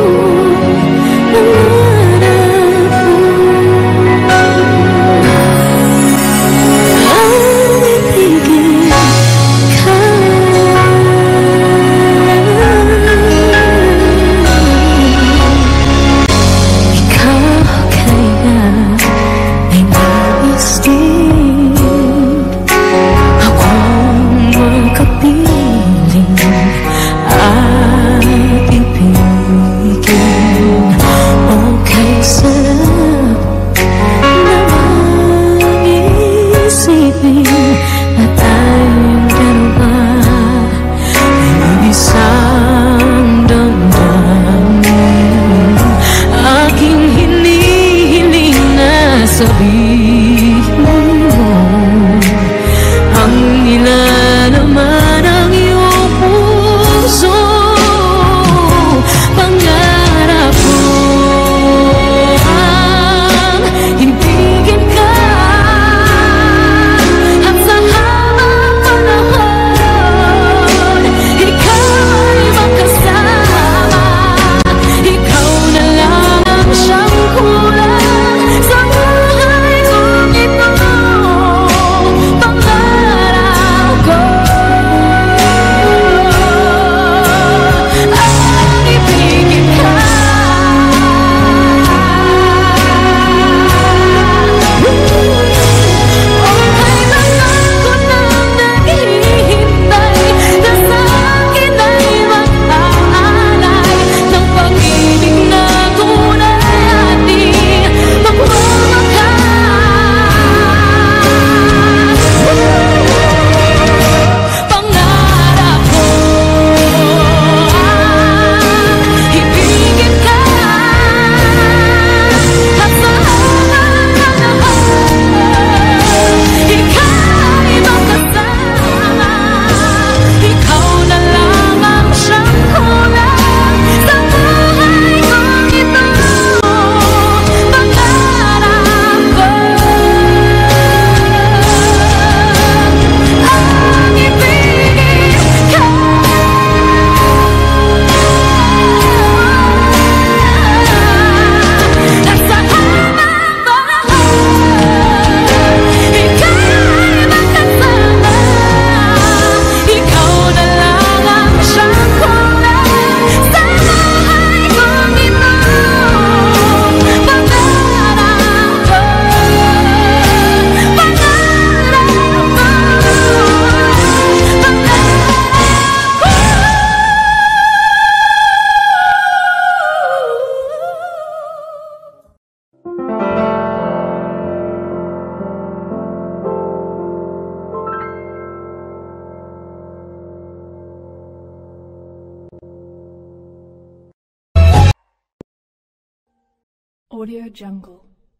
Audio Jungle.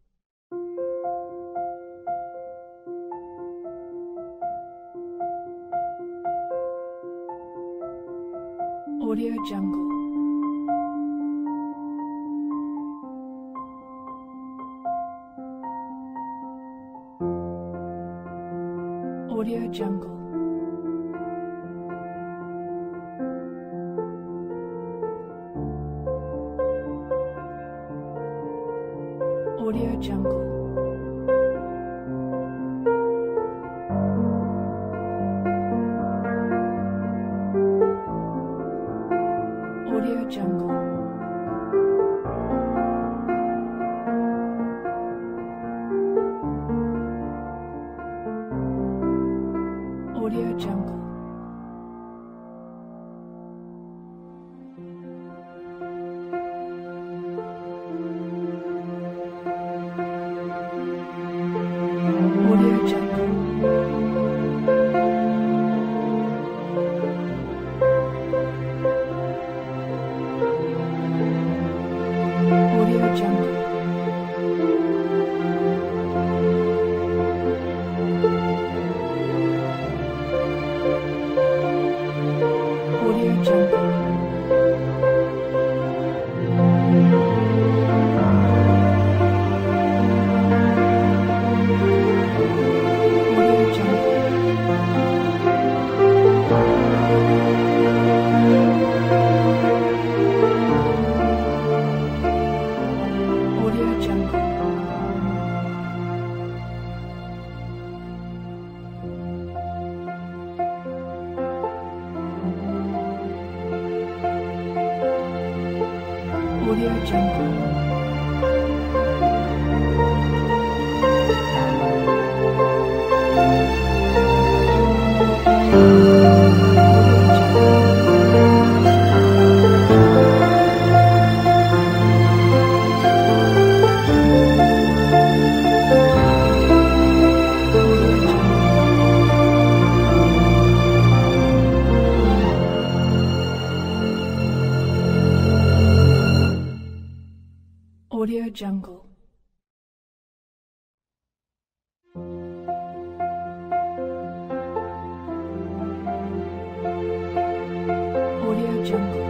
Audio Jungle. Audio Jungle. Audio Jungle. Audio Jungle. Audio Jungle. Audio Jungle. Audio Jungle. Audio Jungle.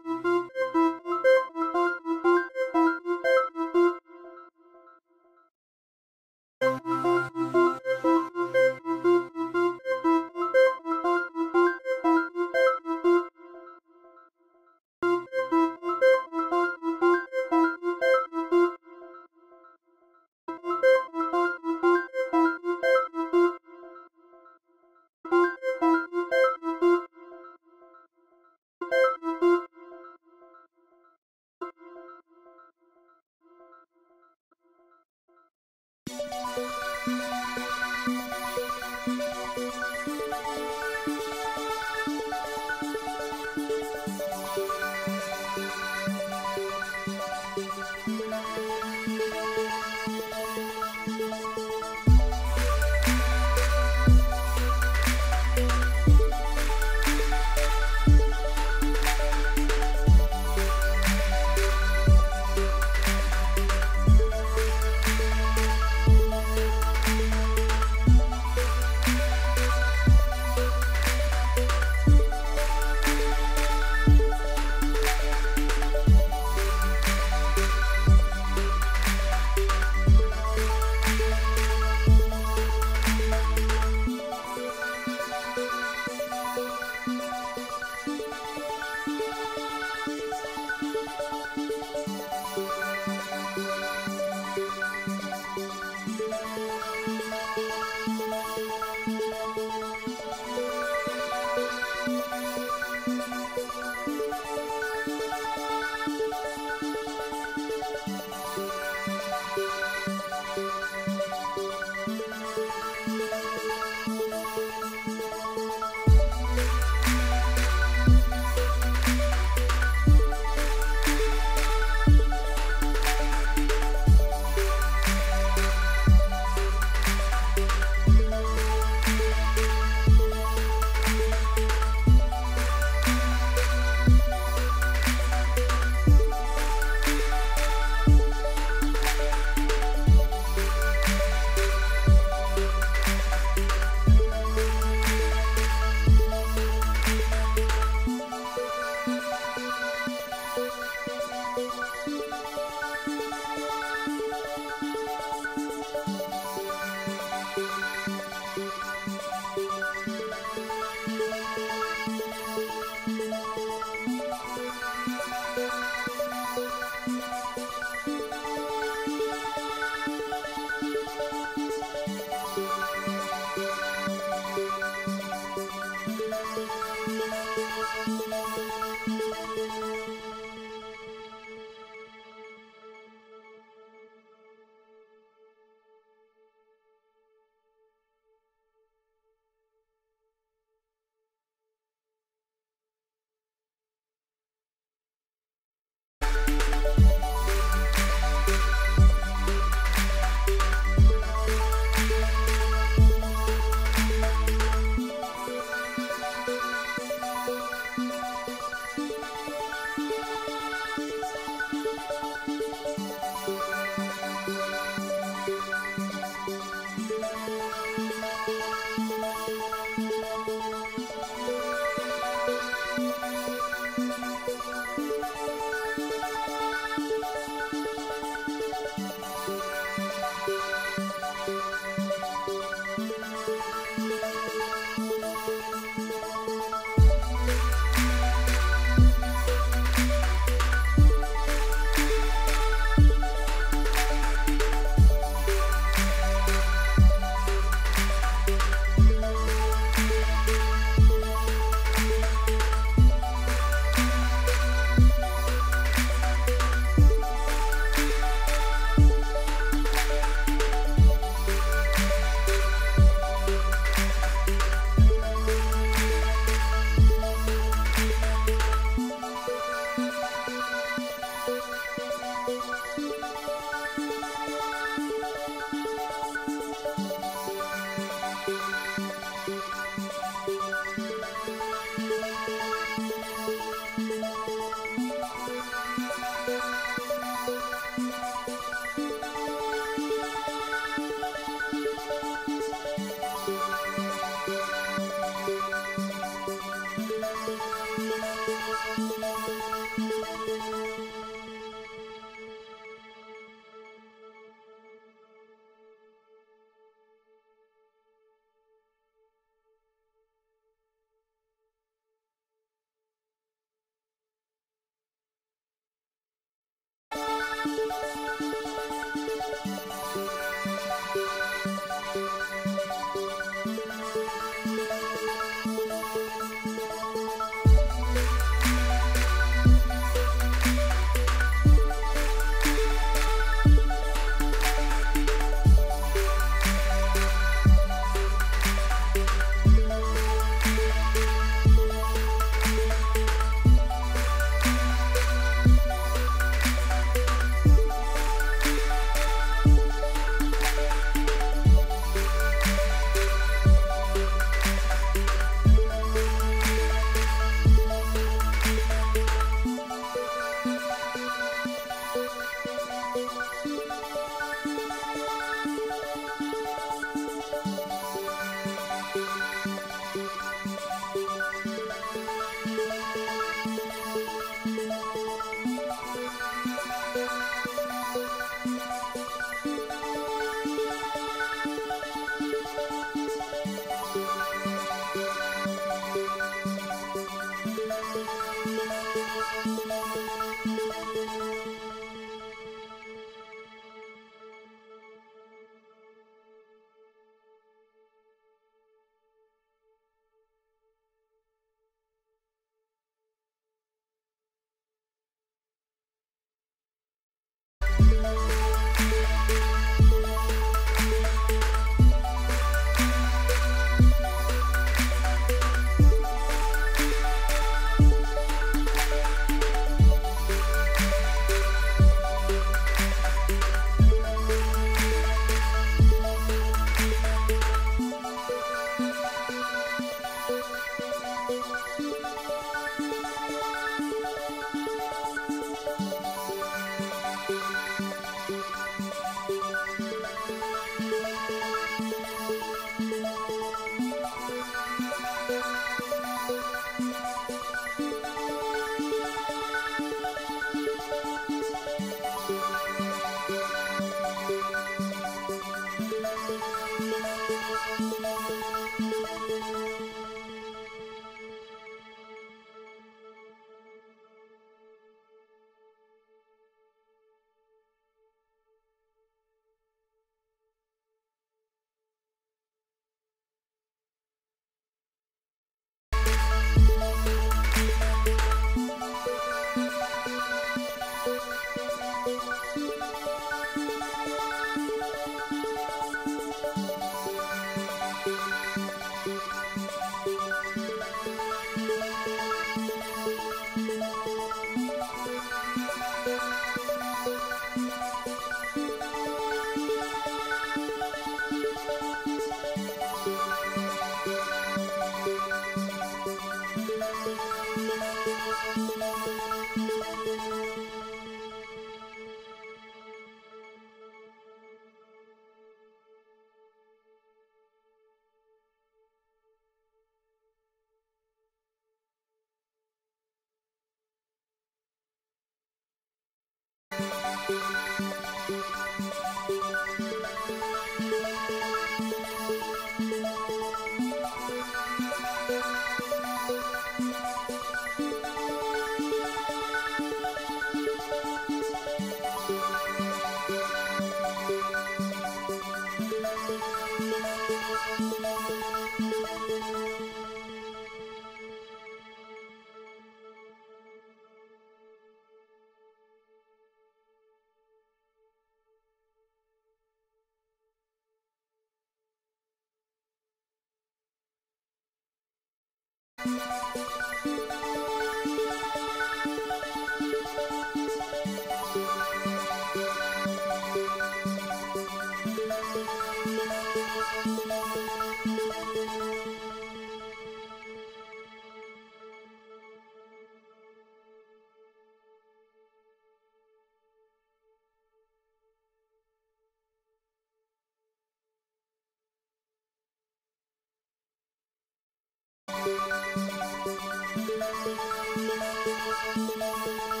Thank you.